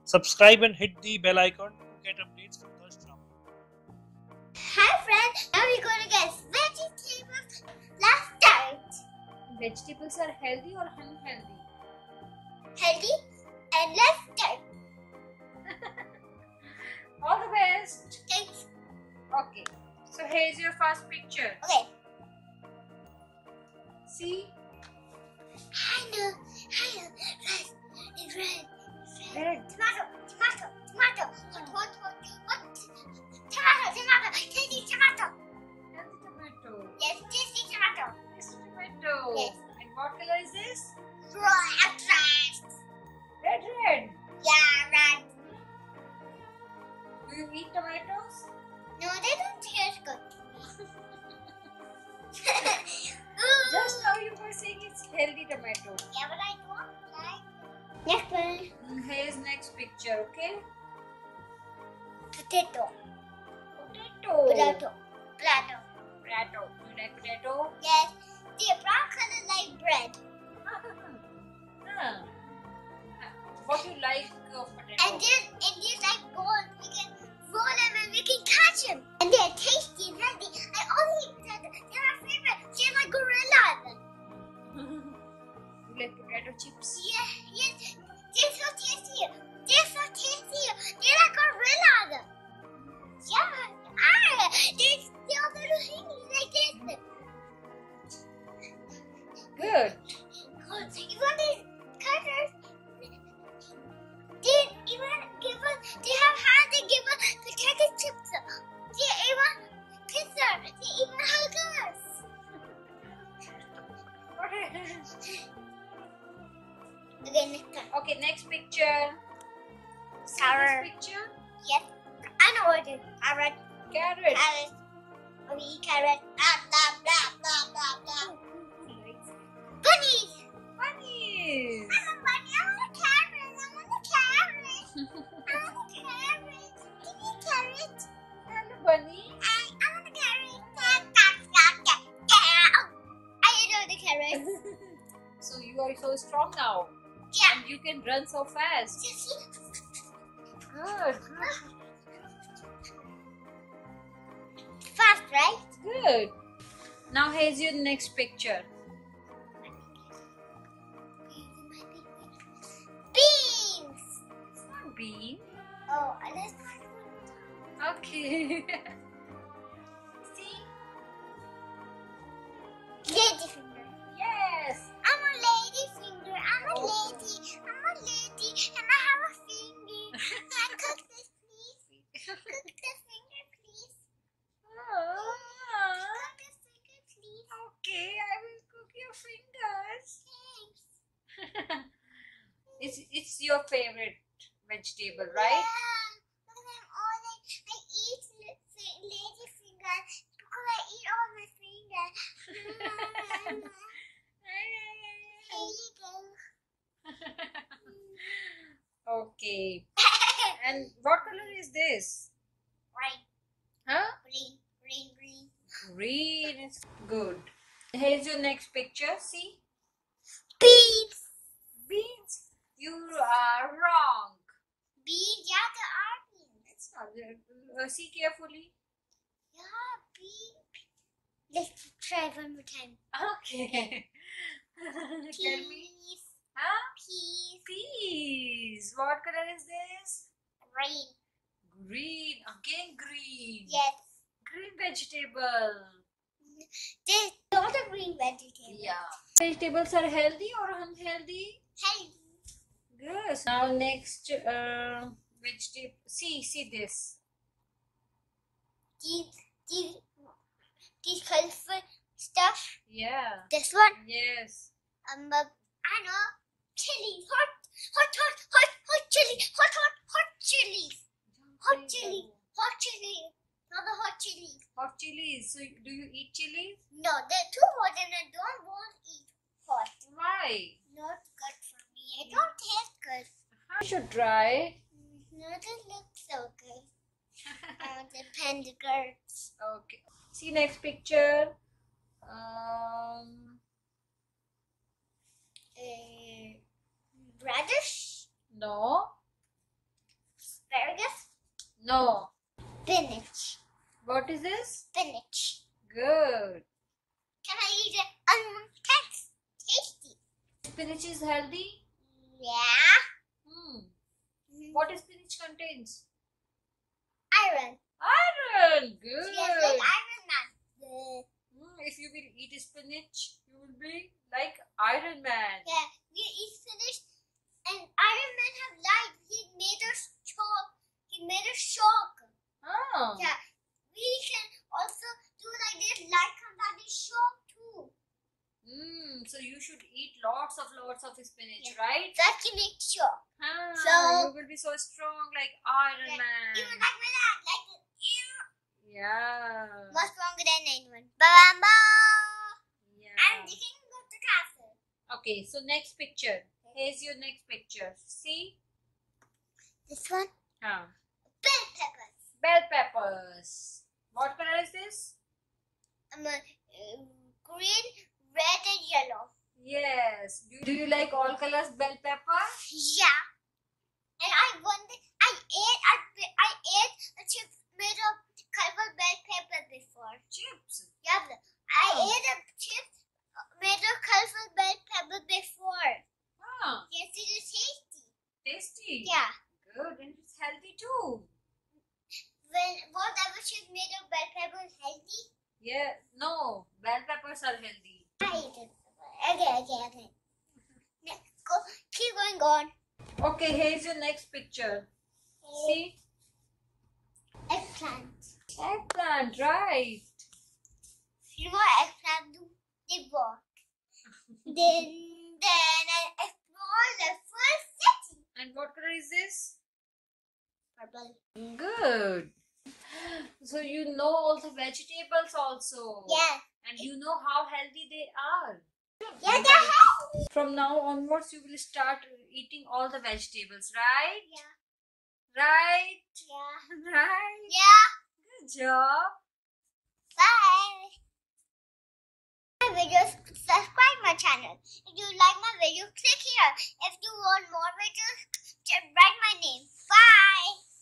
Subscribe and hit the bell icon to get updates from Darsh. Hi friends, now we're going to get vegetables. Let's start. Vegetables are healthy or unhealthy? Healthy, and let's start. All the best. Thanks. Okay. So here's your first picture. Okay. See? I know. Red. It's red. Red. Tomato. Hot. Tomato. Tasty tomato. Healthy tomato. Yes, tasty tomato. This tomato. Yes. And what color is this? Red. Red. Yeah, red. Do you eat tomatoes? No, they don't taste good. Just now you were saying it's healthy tomato. Yeah, but I don't like. Next one. Here's next picture, okay? Potato. Potato. Potato. You like potato? Yes. The brown color like bread. Huh. What do you like of potato? And they're like balls. We can roll them and we can catch them. And they're tasty and healthy. I only eat potato. They're my favorite. They're like gorillas. You like potato chips? Yes. They're so tasty. They're like gorillas. Yeah. They're little thingies like this. Good. You want these cutters? They have hands, they give us potato chips. They even kiss us. They even hug us. Okay, next one. Okay, next picture. See Carrot. this picture? Yes. I know what it is. Carrot. Carrot. We eat carrot. Blah. Who likes it? Bunnies. Bunnies. I'm a bunny. I want a carrot. Give me a carrot. Hello, bunny. I want a carrot. I know the carrot. So you are so strong now. Yeah. And you can run so fast. Good. Fast, right? Good. Now here's your next picture. Beans. It's not bean. Oh, let's Okay. See? lady finger. Yes. I'm a lady finger. I'm a lady, and I have a finger. Can I cook this, please? Cook the finger, please. Cook the finger, please. Okay, I will cook your fingers. Thanks. It's your favorite vegetable, right? Yeah, but I'm all like, I eat lady finger because I eat all my fingers. Here you go. Okay. And what color is this? Right, Huh? green. Green is good. Here's your next picture. See? Beans. Beans. You are wrong. Beans, yeah, there are beans. It's not there. See carefully. Yeah, beans. Let's try one more time. Okay. Tell me. Peas. Huh? Peas. Peas. What color is this? Green. Green. Again green. Yes. Green vegetable. This is not a green vegetable. Yeah. Vegetables are healthy or unhealthy? Healthy. Good. Now next vegetable. See this. These colorful stuff. Yeah. This one. Yes. I know. Chili. Hot chili. Hot chilies. Hot chili. Not the hot chili. Hot chilies. So do you eat chilies? No, they're too hot and I don't want to eat hot. Why? Not good for me. It don't taste good. You should try. No, it doesn't look so good. The pancakes. Okay. See next picture. Radish? No. Asparagus. No. Spinach. What is this? Spinach. Good. Can I eat it? Tasty. Spinach is healthy? Yeah. What spinach contains? Iron. Iron. Good. Yes, like Iron Man. If you will eat spinach, you will be like Iron Man. Yeah, we eat spinach, and Iron Man have light. He made us shock. He made us shock. Oh. Yeah, we can also do like this. Light comes out in shock too. So you should eat lots of spinach, right? That can make shock. So you will be so strong like Iron Man. Even like my dad, like this. Yeah. More stronger than anyone. Bamba. Yeah. I'm the king of the castle. Okay, so next picture. Here's your next picture. See? This one? Huh. Bell peppers. Bell peppers. What color is this? Green, red, and yellow. Yes. Do you like all colors bell pepper? Yeah. And I ate a chip made of colored bell pepper before. Chips. Yeah. I ate a chip made of colourful bell pepper before. Ah. Yes, it is tasty. Tasty. Yeah. Good, and it's healthy too. Whatever chip made of bell pepper is healthy. Yeah. No, bell peppers are healthy. I eat it. Okay. Next, keep going on. Okay, here's your next picture. See? Eggplant. Eggplant, right. You know what eggplant do? They walk. then I explore the first city. And what color is this? Purple. Good. So you know all the vegetables also. Yeah. And you know how healthy they are. Yeah, they're healthy. From now onwards, you will start eating all the vegetables, right? Yeah. Right? Yeah. Right? Yeah. Good job. Bye. My videos, subscribe my channel. If you like my video, click here. If you want more videos, just write my name. Bye.